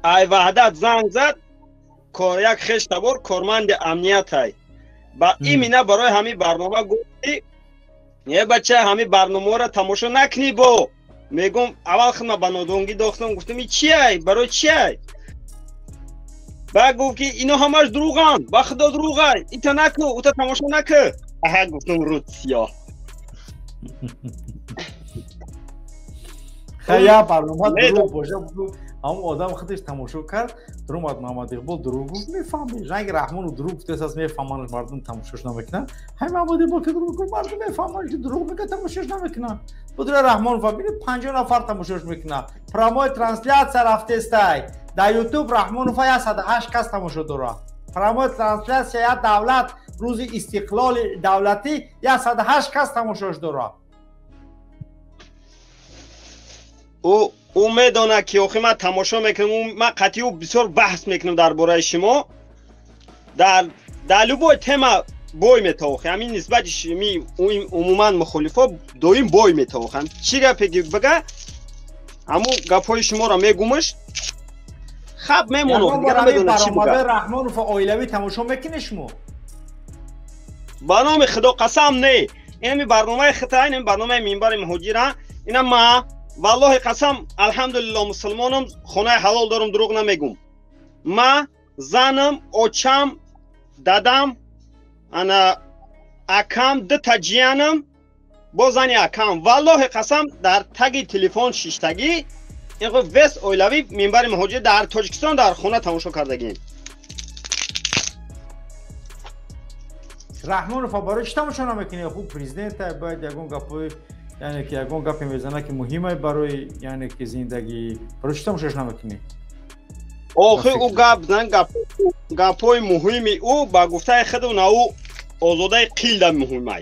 ай ваҳдат занг зад як хештабор корманди амниятай ба имина барои ҳамин барнома гуфти е бача ҳамин барномаро тамошо накунӣ бо мегум аввал худма ба нодонгӣ дохтам гуфтам чиай барои чиай ба гуфт ки ино ҳамаш дурӯғанд ба худо дурӯғай ита наку ута тамошо наку аҳа гуфтам рутсиё хая барнома дурӯғ боша ҳамон одам худаш тамошо кард дурӯмад муҳаммад иқбол дурӯғ гуфт мефаҳмиш аги раҳмону дурӯғ гуфтааст мефаҳманаш мардум тамошош намекунанд ҳай муҳаммад иқбол ки дурӯғ гуфт мардум мефаҳманд ки дурӯғ мегӯяд тамошош намекунанд будра раҳмонов бинед 50 нафар тамошош мекунанд прямой трансляция рафтестай дар ютуб раҳмонов 108 кас тамошо дорад прямой трансляция я давлат рӯзи истиқлоли давлатӣ 108 кас тамошош дорад او میدونه که آخه من تماشا میکنم من قطعی بسیار بحث میکنم درباره شما در لبای تما بوی میتاخه همین نسبتش می عموما مخالفا دویم بوی میتاخن چی گپی بگه همون گپای شما را میگومش خب میمونه دیگه نمیدونه چی بگه رحمانوف اویلوی تماشا میکنی شما با نام خدا قسم نه این برنامه خطا این برنامه منبر مهاجران اینا ما والله قسم الحمدلله مسلمانم خونه حلال دارم دروغ نمیگم ما زنم اوچم دادم انا اکام دتا جیانم با زنی اکام والله قسم در تگ تلفن شیشتگی اینقدر وست اویلوی منبر مهاجر در تاجیکستان در خونه تماشا کردگیم رحمانوف برای چی تماشا نمیکنی خوب پرزیدنت باید یگون گپای یعنی که یگون گپی میزنه که مهمه برای یعنی که زندگی برای چی تماشاش نمیکنی آخه او گپای مهمی او با گفته خود و او آزاده قیل در مهمه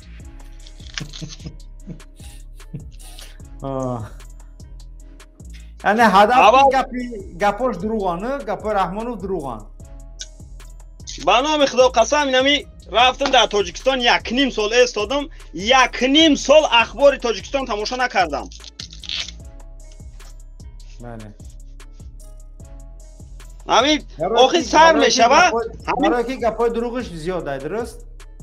یعنی هدف گپاش دروغانه گپای رحمانوف دروغان با نام خدا قسم اینمی رفتم در تاجیکستان 1.5 سال استادم 1.5 سال اخبار تاجیکستان تماشا نکردم بله همین آخه سر میشوه برای که گپای دروغش زیاده درست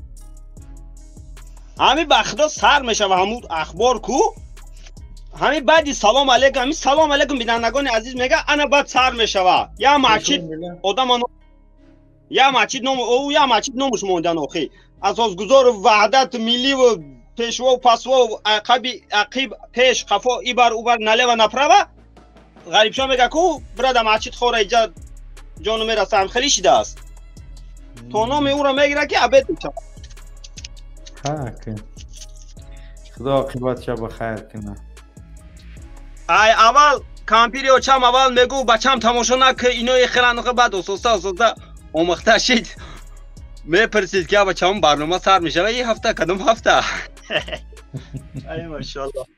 همین به خدا سر میشوه همون اخبار کو همین بعدی سلام علیکم همین سلام علیکم بینندگان عزیز میگه انا بعد سر میشوه یا مسجد آدم یا مسجد نام او یا مسجد نامش موندن آخه اساسگزار وحدت ملی و پیشوا و پسوا و عقیب پیش خفا ایبر اوبر نله و نپره غریب شما میگه کو برادر مسجد خوره اینجا جانو میرسه هم خیلی شده است تو نام او را میگیره که عبد میشه خدا عاقبت شب بخیر کنه ای اول کامپیری و چم اول میگو بچم تماشا نکه اینو خیلی بعد اساسا آمخته شد میپرسید که بچه‌م برنامه سر میشه و یه هفته کدوم هفته ای ماشاءالله